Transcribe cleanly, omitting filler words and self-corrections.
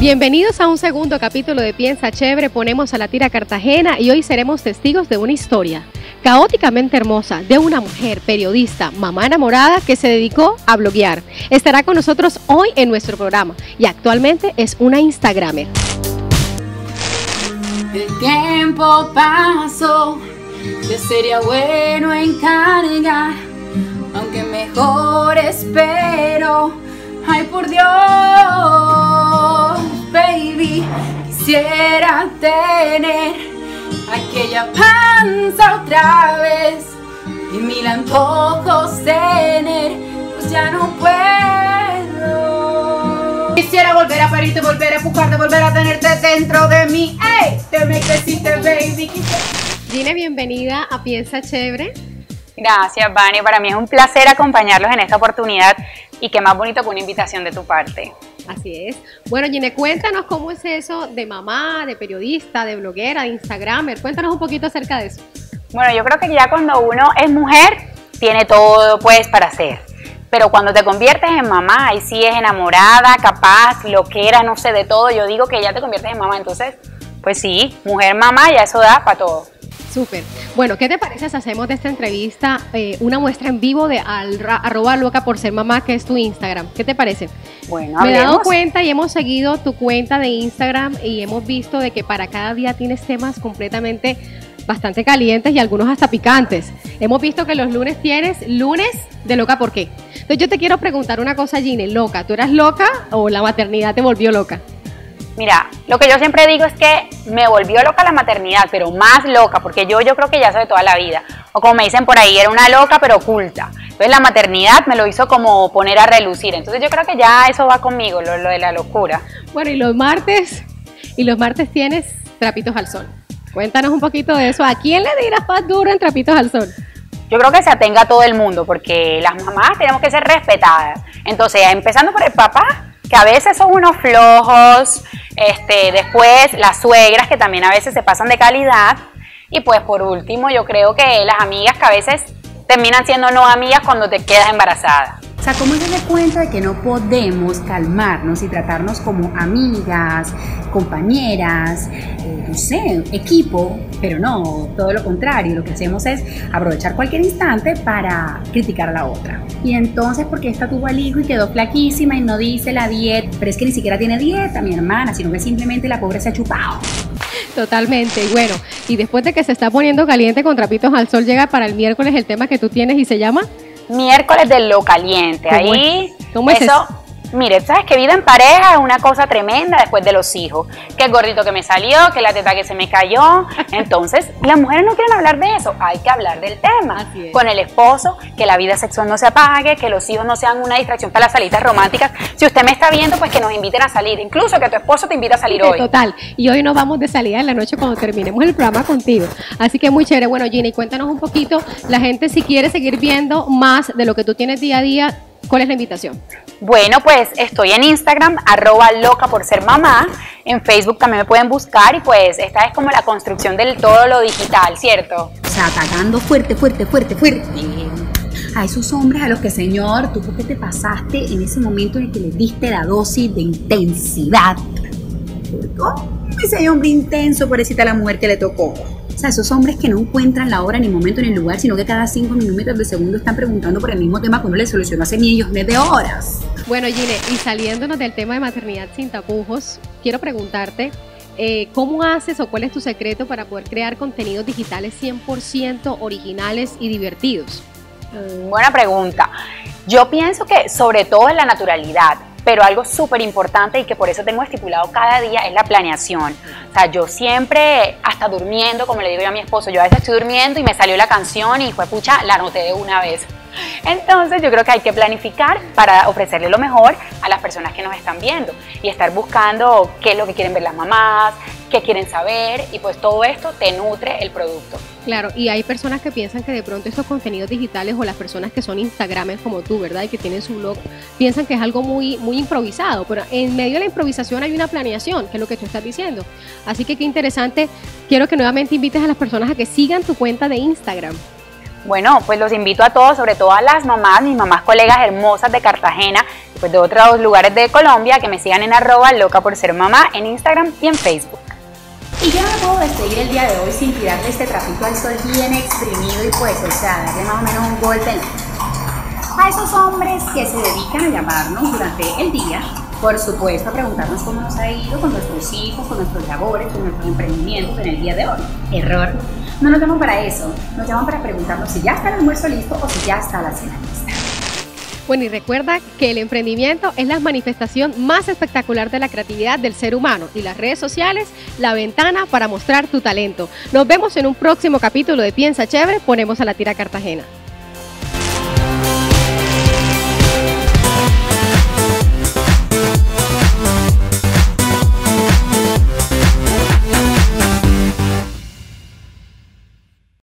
Bienvenidos a un segundo capítulo de Piensa Chévere, ponemos a latir a Cartagena y hoy seremos testigos de una historia caóticamente hermosa de una mujer periodista, mamá enamorada que se dedicó a bloguear. Estará con nosotros hoy en nuestro programa y actualmente es una Instagramer. El tiempo pasó, ya sería bueno encargar, aunque mejor espero. Ay, por Dios, baby, quisiera tener aquella panza otra vez y mil antojos tener, pues ya no puedo. Quisiera volver a parirte, volver a empujarte, volver a tenerte dentro de mí. ¡Ey! Te me creciste, baby. Gine, bienvenida a Piensa Chévere. Gracias, Vani. Para mí es un placer acompañarlos en esta oportunidad y qué más bonito que una invitación de tu parte. Así es. Bueno, Gine, cuéntanos cómo es eso de mamá, de periodista, de bloguera, de Instagramer. Cuéntanos un poquito acerca de eso. Bueno, yo creo que ya cuando uno es mujer, tiene todo pues para hacer. Pero cuando te conviertes en mamá, ahí sí es enamorada, capaz, loquera, no sé, de todo. Yo digo que ya te conviertes en mamá, entonces, pues sí, mujer, mamá, ya eso da para todo. Súper. Bueno, ¿qué te parece si hacemos de esta entrevista una muestra en vivo de @loca por ser mamá, que es tu Instagram? ¿Qué te parece? Bueno, me he dado hablemos. cuenta y hemos seguido tu cuenta de Instagram y hemos visto de que para cada día tienes temas completamente bastante calientes y algunos hasta picantes. Hemos visto que los lunes tienes lunes de loca por qué. Entonces yo te quiero preguntar una cosa, Gine, loca, ¿tú eras loca o la maternidad te volvió loca? Mira, lo que yo siempre digo es que me volvió loca la maternidad, pero más loca, porque yo creo que ya soy de toda la vida. O como me dicen por ahí, era una loca pero oculta. Entonces la maternidad me lo hizo como poner a relucir. Entonces yo creo que ya eso va conmigo, lo de la locura. Bueno, y los martes tienes trapitos al sol. Cuéntanos un poquito de eso. ¿A quién le dirás más duro en trapitos al sol? Yo creo que se atenga a todo el mundo, porque las mamás tenemos que ser respetadas. Entonces, empezando por el papá, que a veces son unos flojos, después las suegras que también a veces se pasan de calidad, y pues por último yo creo que las amigas que a veces terminan siendo no amigas cuando te quedas embarazada. O sea, ¿cómo se da cuenta de que no podemos calmarnos y tratarnos como amigas, compañeras, no sé, equipo? Pero no, todo lo contrario, lo que hacemos es aprovechar cualquier instante para criticar a la otra. Y entonces, ¿por qué esta tuvo al hijo y quedó flaquísima y no dice la dieta? Pero es que ni siquiera tiene dieta, mi hermana, sino que simplemente la pobre se ha chupado. Totalmente. Y bueno, y después de que se está poniendo caliente con trapitos al sol, llega para el miércoles el tema que tú tienes y se llama Miércoles de lo caliente. Ahí, ¿Cómo es eso? Mire, sabes que vida en pareja es una cosa tremenda después de los hijos. Que el gordito que me salió, que la teta que se me cayó. Entonces, las mujeres no quieren hablar de eso. Hay que hablar del tema. Con el esposo, que la vida sexual no se apague, que los hijos no sean una distracción para las salidas románticas. Si usted me está viendo, pues que nos inviten a salir. Incluso que tu esposo te invite a salir hoy. Total. Y hoy nos vamos de salida en la noche cuando terminemos el programa contigo. Así que muy chévere. Bueno, Gine, cuéntanos un poquito, la gente si quiere seguir viendo más de lo que tú tienes día a día, ¿cuál es la invitación? Bueno, pues estoy en Instagram, @loca por ser mamá. En Facebook también me pueden buscar y pues esta es como la construcción del todo lo digital, ¿cierto? O sea, atacando fuerte, fuerte, fuerte, fuerte a esos hombres a los que, señor, ¿tú por qué te pasaste en ese momento en el que le diste la dosis de intensidad? ¿Cierto? Ese hombre intenso, pobrecita la mujer que le tocó. O sea, esos hombres que no encuentran la hora, ni momento, ni el lugar, sino que cada 5 minutos de segundo están preguntando por el mismo tema que uno le solucionó hace millones de horas. Bueno, Gine, y saliéndonos del tema de maternidad sin tapujos, quiero preguntarte, ¿cómo haces o cuál es tu secreto para poder crear contenidos digitales 100% originales y divertidos? Buena pregunta. Yo pienso que sobre todo en la naturalidad, pero algo súper importante y que por eso tengo estipulado cada día es la planeación. O sea, yo siempre, hasta durmiendo, como le digo yo a mi esposo, yo a veces estoy durmiendo y me salió la canción y fue pucha, la anoté de una vez. Entonces yo creo que hay que planificar para ofrecerle lo mejor a las personas que nos están viendo y estar buscando qué es lo que quieren ver las mamás, qué quieren saber y pues todo esto te nutre el producto. Claro, y hay personas que piensan que de pronto estos contenidos digitales o las personas que son instagramers como tú, ¿verdad? Y que tienen su blog, piensan que es algo muy improvisado, pero en medio de la improvisación hay una planeación, que es lo que tú estás diciendo. Así que qué interesante, quiero que nuevamente invites a las personas a que sigan tu cuenta de Instagram. Bueno, pues los invito a todos, sobre todo a las mamás, mis mamás colegas hermosas de Cartagena, de otros lugares de Colombia, que me sigan en @locaporsermamá en Instagram y en Facebook. Y yo no me puedo despedir el día de hoy sin tirarle este trapito al sol bien exprimido y pues, o sea, darle más o menos un golpe a esos hombres que se dedican a llamarnos durante el día, por supuesto, a preguntarnos cómo nos ha ido con nuestros hijos, con nuestros labores, con nuestros emprendimientos en el día de hoy. Error. No nos llaman para eso, nos llaman para preguntarnos si ya está el almuerzo listo o si ya está la cena lista. Bueno, y recuerda que el emprendimiento es la manifestación más espectacular de la creatividad del ser humano y las redes sociales, la ventana para mostrar tu talento. Nos vemos en un próximo capítulo de Piensa Chévere, ponemos a la tira Cartagena.